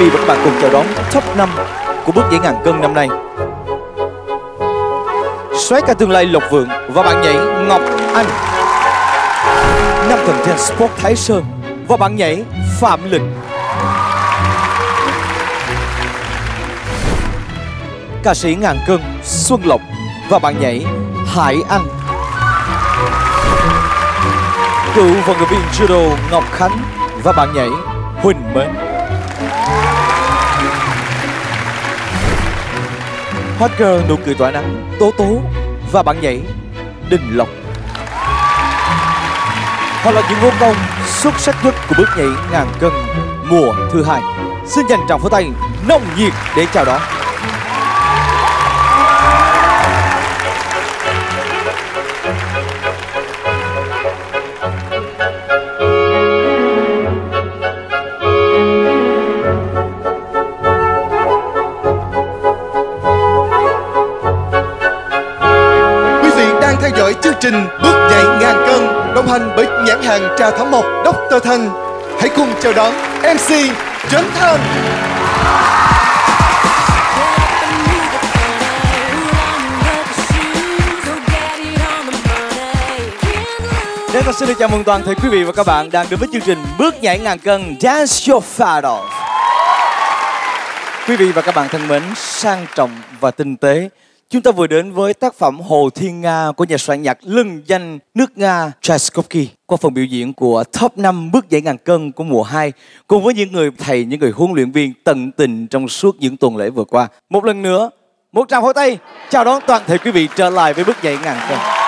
vị và các bạn cùng chào đón top 5 của bước nhảy ngàn cân năm nay. Soái ca tương lai Lộc Vượng và bạn nhảy Ngọc Anh. Nam thần trên Sport Thái Sơn và bạn nhảy Phạm Lịch. Ca sĩ ngàn cân Xuân Lộc và bạn nhảy Hải Anh. Cựu vận động viên judo Ngọc Khánh và bạn nhảy Huỳnh Mến. Hot girl nụ cười tỏa nắng Tố Tố và bạn nhảy Đình Lộc. Họ là những vô công xuất sắc nhất của bước nhảy ngàn cân mùa thứ 2. Xin dành tràng pháo tay nồng nhiệt để chào đón. Theo dõi chương trình Bước nhảy ngàn cân đồng hành bởi nhãn hàng trà thảo mộc Dr. Thanh. Hãy cùng chào đón MC Trấn Thành. Chúng ta xin được chào mừng toàn thể quý vị và các bạn đang đến với chương trình Bước nhảy ngàn cân Dance Your Fat Off. Quý vị và các bạn thân mến, sang trọng và tinh tế, chúng ta vừa đến với tác phẩm Hồ Thiên Nga của nhà soạn nhạc lừng danh nước Nga Tchaikovsky qua phần biểu diễn của top 5 bước nhảy ngàn cân của mùa 2 cùng với những người thầy, những người huấn luyện viên tận tình trong suốt những tuần lễ vừa qua. Một lần nữa, một tràng pháo tay chào đón toàn thể quý vị trở lại với bước nhảy ngàn cân.